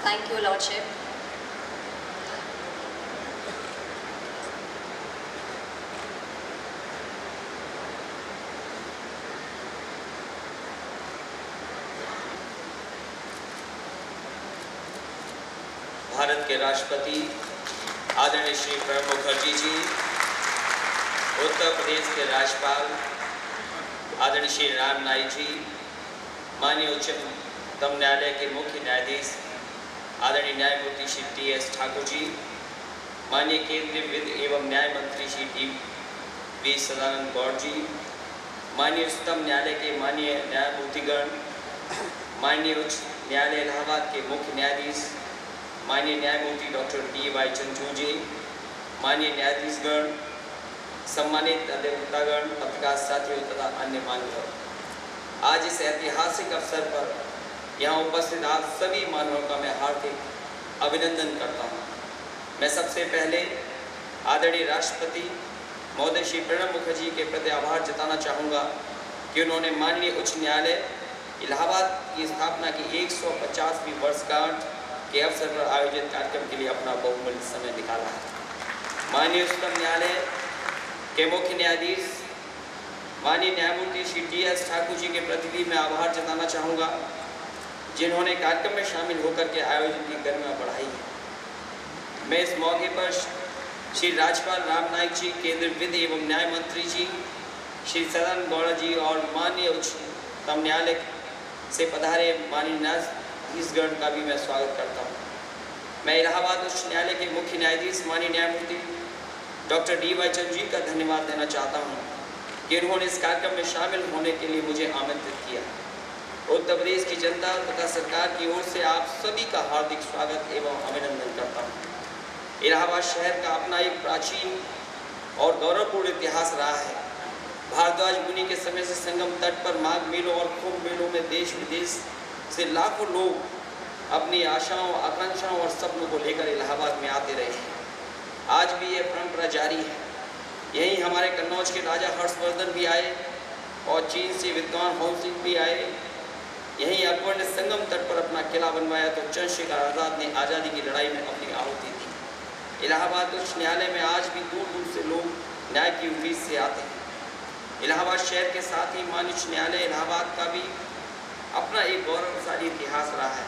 Thank you, Lordship. Bharat के राष्ट्रपति आदरणीय श्री प्रणब मुखर्जी जी, उत्तर प्रदेश के राज्यपाल आदरणीय श्री राम नाईक जी, माननीय उच्चतम न्यायालय के मुख्य न्यायाधीश आदरणीय न्यायमूर्ति श्री टी.एस. ठाकुर जी, माननीय केंद्रीय विधि एवं न्याय मंत्री श्री डी.वी. सदानंद गौड़ जी, माननीय उच्चतम न्यायालय के माननीय न्यायमूर्तिगण, माननीय उच्च न्यायालय इलाहाबाद के मुख्य न्यायाधीश माननीय न्यायमूर्ति डॉक्टर डी.वाई. चंद्रचूड़ जी, माननीय न्यायाधीशगण, सम्मानित अधिवक्तागण, पत्रकार साथियों तथा अन्य मान्यवर, आज इस ऐतिहासिक अवसर पर यहाँ उपस्थित आप सभी मान्यवरों का मैं हार्दिक अभिनंदन करता हूँ। मैं सबसे पहले आदरणीय राष्ट्रपति महोदय श्री प्रणब मुखर्जी के प्रति आभार जताना चाहूँगा कि उन्होंने माननीय उच्च न्यायालय इलाहाबाद की स्थापना की 150वीं वर्षगांठ के अवसर पर आयोजित कार्यक्रम के लिए अपना बहुमूल्य समय निकाला है। माननीय उच्चतम न्यायालय के मुख्य न्यायाधीश माननीय न्यायमूर्ति श्री टी.एस. ठाकुर जी के प्रति भी मैं आभार जताना चाहूँगा, जिन्होंने कार्यक्रम में शामिल होकर के आयोजन की गरिमा बढ़ाई है। मैं इस मौके पर श्री राज्यपाल राम नाईक जी, केंद्रीय विधि एवं न्याय मंत्री जी श्री सदानंद गौड़ जी और माननीय उच्चतम न्यायालय से पधारे माननीय न्यायाधीशगण का भी मैं स्वागत करता हूँ। मैं इलाहाबाद उच्च न्यायालय के मुख्य न्यायाधीश माननीय न्यायमूर्ति डॉक्टर डी.वाई. चंद्र जी का धन्यवाद देना चाहता हूँ कि उन्होंने इस कार्यक्रम में शामिल होने के लिए मुझे आमंत्रित किया। उत्तर प्रदेश की जनता तथा सरकार की ओर से आप सभी का हार्दिक स्वागत एवं अभिनंदन करता हूँ। इलाहाबाद शहर का अपना एक प्राचीन और गौरवपूर्ण इतिहास रहा है। भारद्वाज मुनि के समय से संगम तट पर माघ मेलों और कुंभ मेलों में देश विदेश से लाखों लोग अपनी आशाओं, आकांक्षाओं और सपनों को लेकर इलाहाबाद में आते रहे हैं। आज भी ये परंपरा जारी है। यहीं हमारे कन्नौज के राजा हर्षवर्धन भी आए और चीन से विद्वान हॉन सिंह भी आए। यहीं अकबर ने संगम तट पर अपना किला बनवाया तो चंद्रशेखर आज़ाद ने आज़ादी की लड़ाई में अपनी आहुति दी। इलाहाबाद उच्च न्यायालय में आज भी दूर दूर से लोग न्याय की उम्मीद से आते हैं। इलाहाबाद शहर के साथ ही माननीय उच्च न्यायालय इलाहाबाद का भी अपना एक गौरवशाली इतिहास रहा है।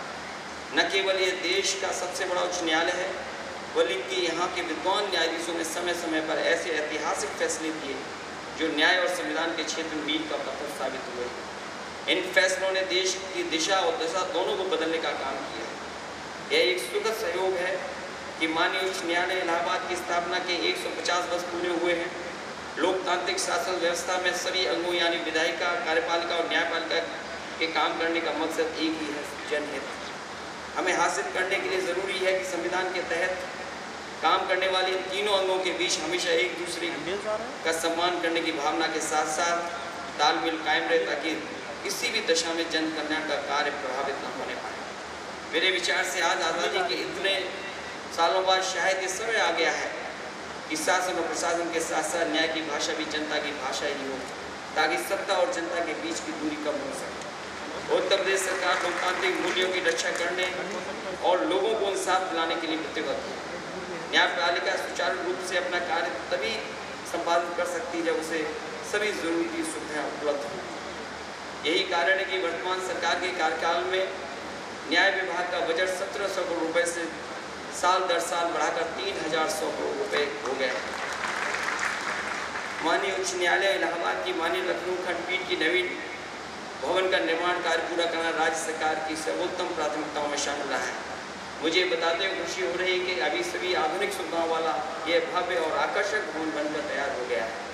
न केवल ये देश का सबसे बड़ा उच्च न्यायालय है, बल्कि यहाँ के विद्वान न्यायाधीशों ने समय समय पर ऐसे ऐतिहासिक फैसले किए जो न्याय और संविधान के क्षेत्र में मील का पत्थर साबित हुए। इन फैसलों ने देश की दिशा और दशा दोनों को बदलने का काम किया है। यह एक सुखद सहयोग है कि माननीय उच्च न्यायालय इलाहाबाद की स्थापना के 150 वर्ष पूरे हुए हैं। लोकतांत्रिक शासन व्यवस्था में सभी अंगों यानी विधायिका, कार्यपालिका और न्यायपालिका के काम करने का मकसद एक ही है, जनहित। हमें हासिल करने के लिए ज़रूरी है कि संविधान के तहत काम करने वाले तीनों अंगों के बीच हमेशा एक दूसरे का सम्मान करने की भावना के साथ साथ तालमेल कायम रहे, ताकि किसी भी दशा में जन कल्याण का कार्य प्रभावित न होने पाए। मेरे विचार से आज आज़ादी के इतने सालों बाद शायद ये समय आ गया है कि शासन और प्रशासन के साथ साथ न्याय की भाषा भी जनता की भाषा ही हो, ताकि सत्ता और जनता के बीच की दूरी कम हो सके। उत्तर प्रदेश सरकार लोकतांत्रिक मूल्यों की रक्षा करने और लोगों को इंसाफ दिलाने के लिए प्रतिबद्ध है। न्यायपालिका सुचारू रूप से अपना कार्य तभी संपादित कर सकती है जब उसे सभी जरूरी सुविधाएं उपलब्ध हों। यही कारण है कि वर्तमान सरकार के कार्यकाल में न्याय विभाग का बजट 1700 करोड़ रुपए से साल दर साल बढ़ाकर 3100 करोड़ रुपए हो गया। माननीय उच्च न्यायालय इलाहाबाद की माननीय लखनऊ खंडपीठ की नवीन भवन का निर्माण कार्य पूरा करना राज्य सरकार की सर्वोत्तम प्राथमिकताओं में शामिल रहा है। मुझे बताते हुए खुशी हो रही है कि अभी सभी आधुनिक सुविधाओं वाला यह भव्य और आकर्षक भवन बनकर तैयार हो गया है।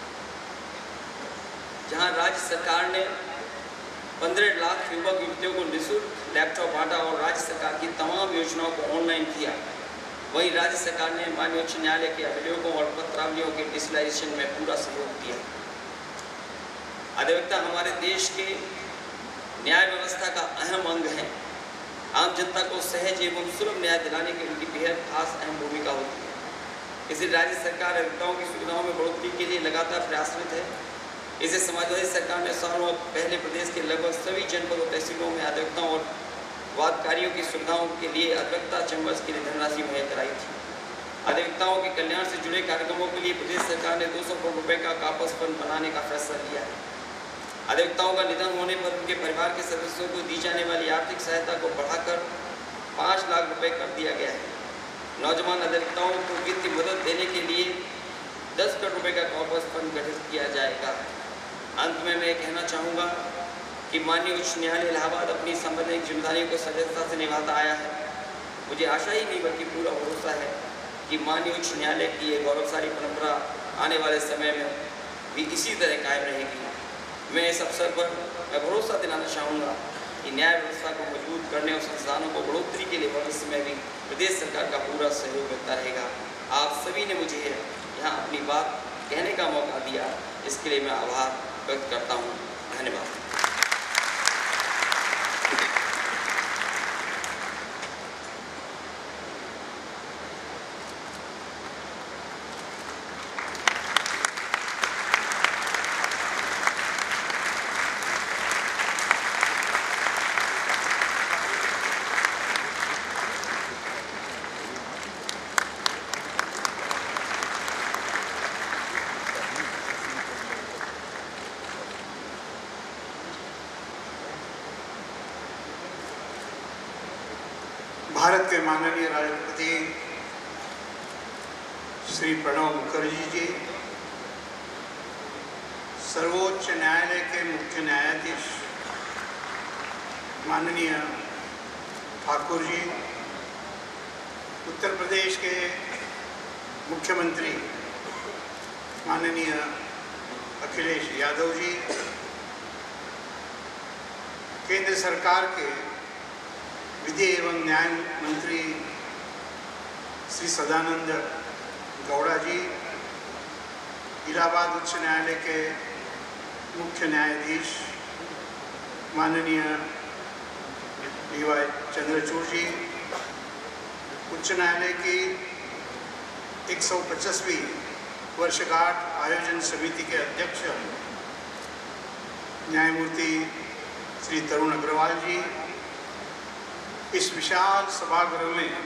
जहां राज्य सरकार ने 15 लाख युवक युवतियों को निःशुल्क लैपटॉप बांटा और राज्य सरकार की तमाम योजनाओं को ऑनलाइन किया, वहीं राज्य सरकार ने माननीय उच्च न्यायालय के अभियोगों और पत्रावलियों के डिजिटलाइजेशन में पूरा सहयोग दिया। अधिवक्ता हमारे देश के न्याय व्यवस्था का अहम अंग है। आम जनता को सहज एवं सुलभ न्याय दिलाने की उनकी बेहद खास अहम भूमिका होती है। इसलिए राज्य सरकार अधिवक्ताओं की सुविधाओं में बढ़ोतरी के लिए लगातार प्रयासरत है। इसे समाजवादी सरकार ने सालों पहले प्रदेश के लगभग सभी जनपद और तहसीलों में अधिवक्ताओं और वादकारियों की सुविधाओं के लिए अधिवक्ता चैम्बर्स के लिए धनराशि मुहैया कराई थी। अधिवक्ताओं के कल्याण से जुड़े कार्यक्रमों के लिए प्रदेश सरकार ने 200 करोड़ रुपए का कापस फंड बनाने का फैसला लिया है। अधिवक्ताओं का निधन होने पर उनके परिवार के सदस्यों को दी जाने वाली आर्थिक सहायता को बढ़ाकर 5 लाख रुपए कर दिया गया है। नौजवान अधिवक्ताओं को वित्तीय मदद देने के लिए 10 करोड़ रुपए का कापस फंड गठित किया जाएगा। अंत में मैं कहना चाहूँगा कि माननीय उच्च न्यायालय इलाहाबाद अपनी संवैधानिक जिम्मेदारियों को सजगता से निभाता आया है। मुझे आशा ही नहीं बल्कि पूरा भरोसा है कि माननीय उच्च न्यायालय की ये गौरवशाली परंपरा आने वाले समय में भी इसी तरह कायम रहेगी। मैं इस अवसर पर भरोसा दिलाना चाहूँगा कि न्याय व्यवस्था को मजबूत करने और संस्थानों को बढ़ोतरी के लिए भविष्य में भी प्रदेश सरकार का पूरा सहयोग मिलता रहेगा। आप सभी ने मुझे यहाँ अपनी बात कहने का मौका दिया, इसके लिए मैं आभार व्यक्त करता हूँ। धन्यवाद। भारत के माननीय राष्ट्रपति श्री प्रणब मुखर्जी जी, सर्वोच्च न्यायालय के मुख्य न्यायाधीश माननीय ठाकुर जी, उत्तर प्रदेश के मुख्यमंत्री माननीय अखिलेश यादव जी, केंद्र सरकार के विधि एवं न्याय मंत्री श्री सदानंद गौड़ा जी, इलाहाबाद उच्च न्यायालय के मुख्य न्यायाधीश माननीय डी.वाई. चंद्रचूड़ जी, उच्च न्यायालय की 150वीं वर्षगांठ आयोजन समिति के अध्यक्ष न्यायमूर्ति श्री तरुण अग्रवाल जी, इस विशाल सभागृह में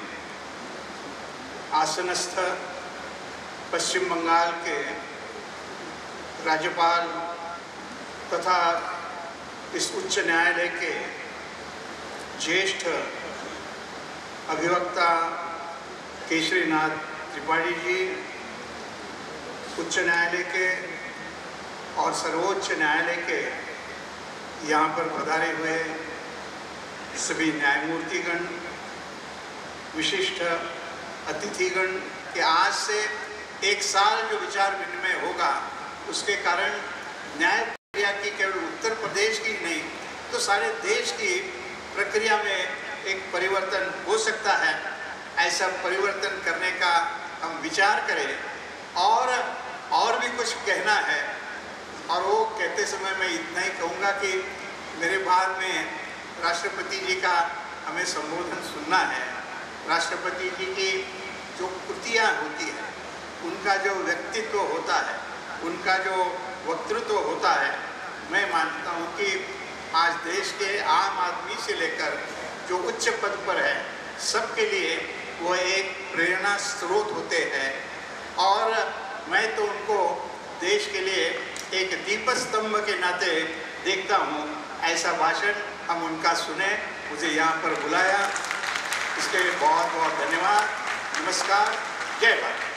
आसनस्थ पश्चिम बंगाल के राज्यपाल तथा इस उच्च न्यायालय के ज्येष्ठ अभिवक्ता केशरीनाथ त्रिपाठी जी, उच्च न्यायालय के और सर्वोच्च न्यायालय के यहाँ पर पधारे हुए सभी न्यायमूर्तिगण, विशिष्ट अतिथिगण के आज से 1 साल जो विचार विनिमय होगा उसके कारण न्याय प्रक्रिया की केवल उत्तर प्रदेश की नहीं तो सारे देश की प्रक्रिया में एक परिवर्तन हो सकता है। ऐसा परिवर्तन करने का हम विचार करें और भी कुछ कहना है और वो कहते समय मैं इतना ही कहूँगा कि मेरे बाद में राष्ट्रपति जी का हमें संबोधन सुनना है। राष्ट्रपति जी की जो कृतियाँ होती है, उनका जो व्यक्तित्व होता है, उनका जो वक्तृत्व होता है, मैं मानता हूँ कि आज देश के आम आदमी से लेकर जो उच्च पद पर है सबके लिए वो एक प्रेरणा स्रोत होते हैं और मैं तो उनको देश के लिए एक दीपस्तंभ के नाते देखता हूँ। ऐसा भाषण हम उनका सुने, मुझे यहाँ पर बुलाया, इसके लिए बहुत बहुत धन्यवाद। नमस्कार, जय भारत।